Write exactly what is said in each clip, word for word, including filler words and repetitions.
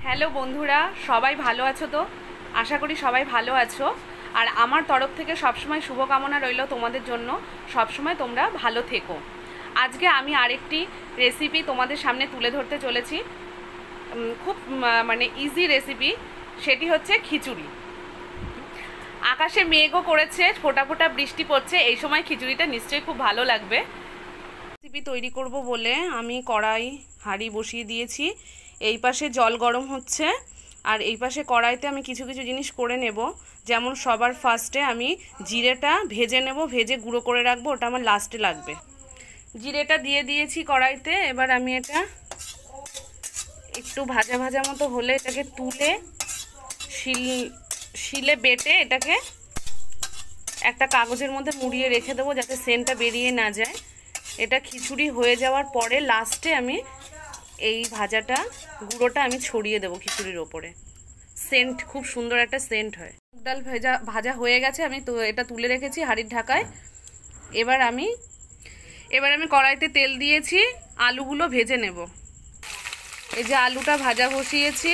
Hello বন্ধুরা, সবাই ভালো আছো তো? আশা করি সবাই ভালো আছো। আর আমার তরফ থেকে সবসময় শুভকামনা রইল তোমাদের জন্য, সবসময় তোমরা ভালো থেকো। আজকে আমি আরেকটি রেসিপি তোমাদের সামনে তুলে ধরতে চলেছি, খুব মানে ইজি রেসিপি। সেটি হচ্ছে খিচুড়ি। আকাশে মেঘও করেছে, ফোঁটা ফোঁটা বৃষ্টি পড়ছে, এই সময় খিচুড়িটা নিশ্চয়ই খুব ভালো লাগবে। রেসিপি তৈরি করব বলে আমি কড়াই হাঁড়ি বসিয়ে দিয়েছি। এই পাশে জল গরম হচ্ছে আর এই পাশে কড়াইতে আমি কিছু কিছু জিনিস করে নেব। যেমন সবার ফার্স্টে আমি জিরেটা ভেজে নেব, ভেজে গুঁড়ো করে রাখবো, ওটা আমার লাস্টে লাগবে। জিরেটা দিয়ে দিয়েছি কড়াইতে। এবার আমি এটা একটু ভাজা ভাজা মতো হলে এটাকে তুলে শিল শিলে বেটে এটাকে একটা কাগজের মধ্যে মুড়িয়ে রেখে দেবো, যাতে সেন্টটা বেরিয়ে না যায়। এটা খিচুড়ি হয়ে যাওয়ার পরে লাস্টে আমি এই ভাজাটা গুঁড়োটা আমি ছড়িয়ে দেবো খিচুড়ির ওপরে। সেন্ট খুব সুন্দর একটা সেন্ট হয়। মুগ ডাল ভাজা ভাজা হয়ে গেছে, আমি তো এটা তুলে রেখেছি হাঁড়ির ঢাকায়। এবার আমি এবার আমি কড়াইতে তেল দিয়েছি, আলুগুলো ভেজে নেব। এই যে আলুটা ভাজা বসিয়েছি।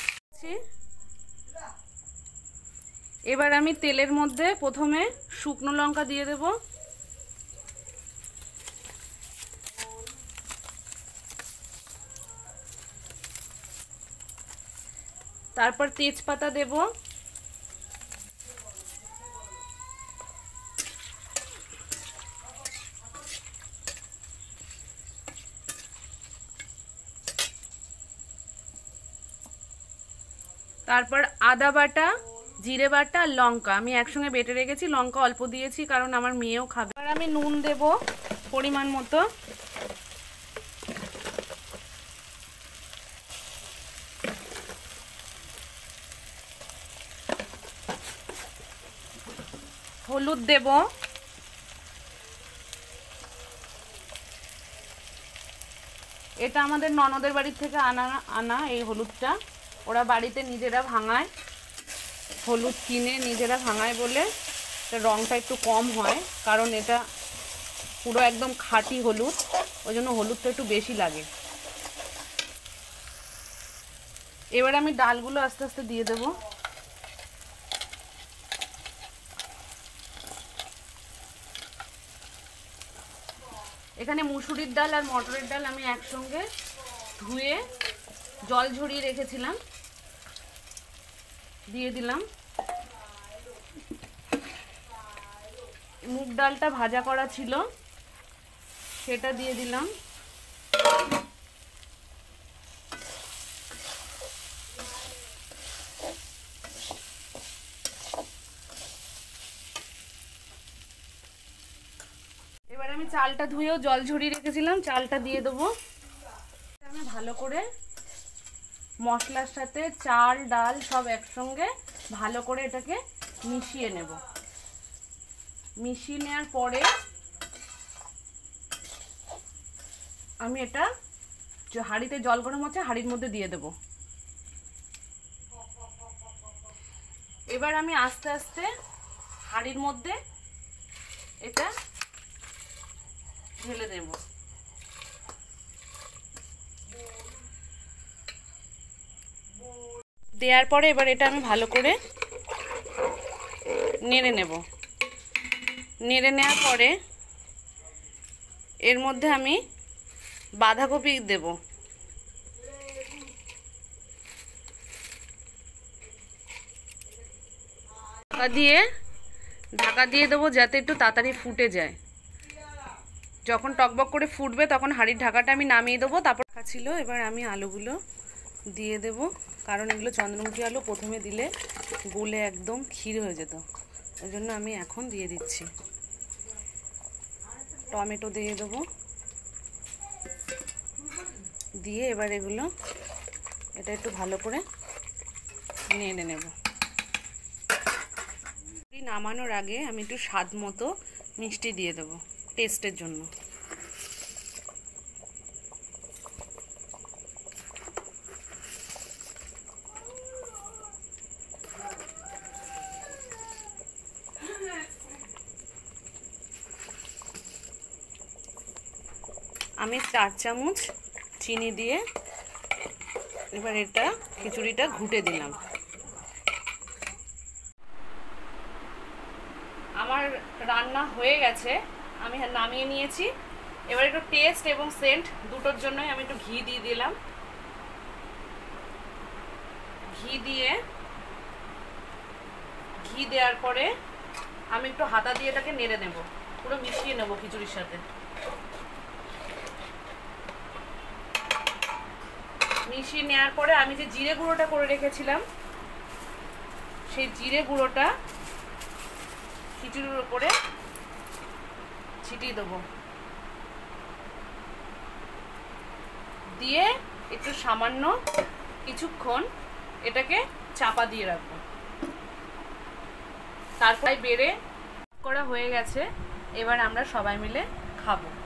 এবার আমি তেলের মধ্যে প্রথমে শুকনো লঙ্কা দিয়ে দেব, তারপর তেজপাতা দেব, তারপর আদা বাটা, জিরে বাটা আর লঙ্কা আমি একসঙ্গে বেটে রেখেছি। লঙ্কা অল্প দিয়েছি কারণ আমার মেয়েও খাবে। এবার আমি নুন দেব পরিমাণ মতো, হলুদ দেব, এটা আমাদের ননদের বাড়ির থেকে আনা আনা এই হলুদটা। ওরা বাড়িতে নিজেরা ভাঙায়, হলুদ কিনে নিজেরা ভাঙায় বলে রঙটা একটু কম হয়, কারণ এটা পুরো একদম খাঁটি হলুদ, ওই জন্য হলুদটা একটু বেশি লাগে। এবার আমি ডালগুলো আস্তে আস্তে দিয়ে দেবো। এখানে মুসুরির ডাল আর মটরের ডাল আমি একসঙ্গে ধুয়ে জল ঝরিয়ে রেখেছিলাম, দিয়ে দিলাম। মুগ ডালটা ভাজা করা ছিল, সেটা দিয়ে দিলাম। এবার আমি চালটা ধুয়েও জল ঝরিয়ে রেখেছিলাম, চালটা দিয়ে দেবো। আমি ভালো করে মশলার সাথে চাল ডাল সব একসঙ্গে ভালো করে এটাকে মিশিয়ে নেব। মিশিয়ে নেওয়ার পরে আমি এটা হাঁড়িতে জল গরম হচ্ছে, হাঁড়ির মধ্যে দিয়ে দেব। এবার আমি আস্তে আস্তে হাঁড়ির মধ্যে এটা ঢেলে দেব। দেওয়ার পরে এবার এটা আমি ভালো করে নেড়ে নেব। নেড়ে নেওয়ার পরে এর মধ্যে আমি বাঁধাকপি দেব। ঢাকা দিয়ে ঢাকা দিয়ে দেবো যাতে একটু তাড়াতাড়ি ফুটে যায়। যখন টকবক করে ফুটবে তখন হাঁড়ির ঢাকাটা আমি নামিয়ে দেবো। তারপর ছিল এবার আমি আলুগুলো দিয়ে দেব, কারণ এগুলো চন্দ্রমুখী আলু প্রথমে দিলে গলে একদম ক্ষীর হয়ে যেত, ওই জন্য আমি এখন দিয়ে দিচ্ছি। টমেটো দিয়ে দেবো, দিয়ে এবার এগুলো এটা একটু ভালো করে নেড়ে নেব। নামানোর আগে আমি একটু স্বাদ মতো মিষ্টি দিয়ে দেবো টেস্টের জন্য। আমি চার চামচ চিনি দিয়ে এবার এটা খিচুড়িটা ঘুটে দিলাম। আমার রান্না হয়ে গেছে, আমি নামিয়ে নিয়েছি। এবার একটু টেস্ট এবং সেন্ট দুটোর জন্যই আমি একটু ঘি দিয়ে দিলাম। ঘি দিয়ে ঘি দেওয়ার পরে আমি একটু হাতা দিয়ে এটাকে নেড়ে নেব, পুরো মিশিয়ে নেব খিচুড়ির সাথে। মিশিয়ে নেওয়ার পরে আমি যে জিরে গুঁড়োটা করে রেখেছিলাম সেই জিরে গুঁড়োটা খিচুড়ির উপরে ছিটিয়ে দেবো, দিয়ে একটু সামান্য কিছুক্ষণ এটাকে চাপা দিয়ে রাখবো। তারপরে বেড়ে করা হয়ে গেছে, এবার আমরা সবাই মিলে খাবো।